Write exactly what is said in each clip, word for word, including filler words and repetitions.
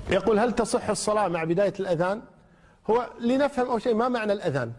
يقول هل تصح الصلاة مع بداية الأذان؟ هو لنفهم أول شيء ما معنى الأذان.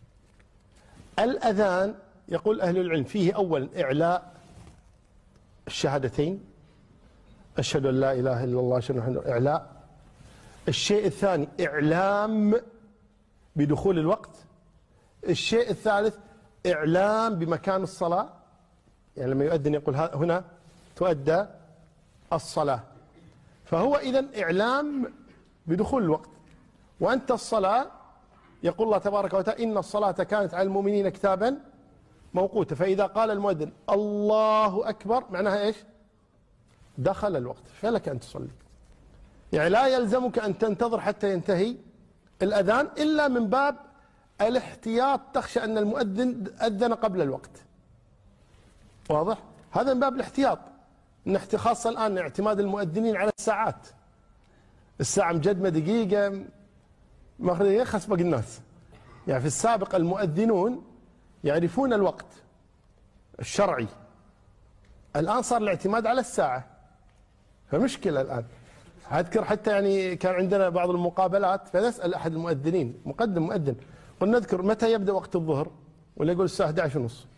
الأذان يقول أهل العلم فيه أولا إعلاء الشهادتين، أشهد أن لا إله إلا الله أشهد أن محمدا رسول الله، إعلاء. الشيء الثاني إعلام بدخول الوقت. الشيء الثالث إعلام بمكان الصلاة، يعني لما يؤذن يقول هنا تؤدى الصلاة، فهو إذن إعلام بدخول الوقت. وأنت الصلاة يقول الله تبارك وتعالى إن الصلاة كانت على المؤمنين كتابا موقوتا، فإذا قال المؤذن الله أكبر معناها إيش؟ دخل الوقت، فلك أن تصلي. يعني لا يلزمك أن تنتظر حتى ينتهي الأذان إلا من باب الاحتياط، تخشى أن المؤذن أذن قبل الوقت. واضح؟ هذا من باب الاحتياط، خاصة الآن اعتماد المؤذنين على الساعات، الساعة مجدمة دقيقة ماخذ يخس باقي الناس. يعني في السابق المؤذنون يعرفون الوقت الشرعي، الآن صار الاعتماد على الساعة، فمشكلة الآن. أذكر حتى يعني كان عندنا بعض المقابلات فنسأل أحد المؤذنين مقدم مؤذن، قلنا نذكر متى يبدأ وقت الظهر، ولا يقول الساعة أحد عشر ونص.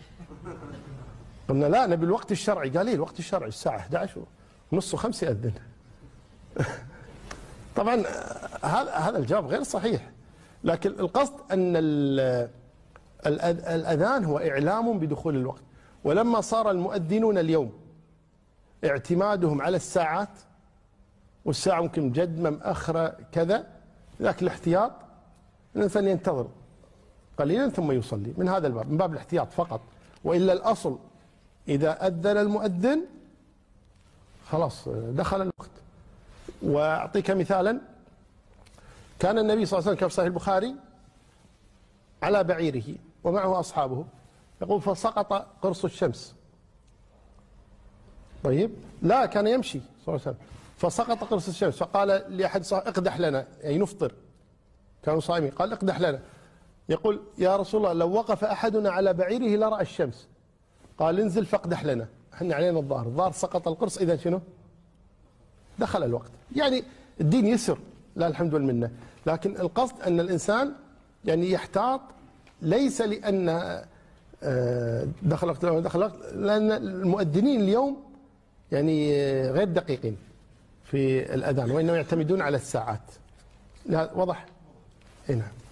قلنا لا نبي الوقت الشرعي، قال لي الوقت الشرعي الساعة أحد عشر ونص وخمس يأذن. طبعا هذا هذا الجواب غير صحيح، لكن القصد أن الأذان هو إعلام بدخول الوقت. ولما صار المؤذنون اليوم اعتمادهم على الساعات، والساعة ممكن مجدمة مأخرة كذا، ذاك الاحتياط الإنسان ينتظر قليلا ثم يصلي من هذا الباب، من باب الاحتياط فقط. وإلا الأصل إذا أذن المؤذن خلاص دخل الوقت. وأعطيك مثالا، كان النبي صلى الله عليه وسلم كما في صحيح البخاري على بعيره ومعه أصحابه، يقول فسقط قرص الشمس. طيب لا كان يمشي صلى الله عليه وسلم، فسقط قرص الشمس، فقال لأحد صاحب اقدح لنا، يعني نفطر، كانوا صائمين، قال اقدح لنا. يقول يا رسول الله لو وقف أحدنا على بعيره لرأى الشمس، قال انزل فاقدح لنا، احنا علينا الظهر، الظهر سقط القرص، إذا شنو؟ دخل الوقت. يعني الدين يسر لا الحمد والمنة، لكن القصد أن الإنسان يعني يحتاط، ليس لأن دخل وقت دخل وقت، لأن المؤذنين اليوم يعني غير دقيقين في الأذان، وإنما يعتمدون على الساعات. لا وضح؟ هنا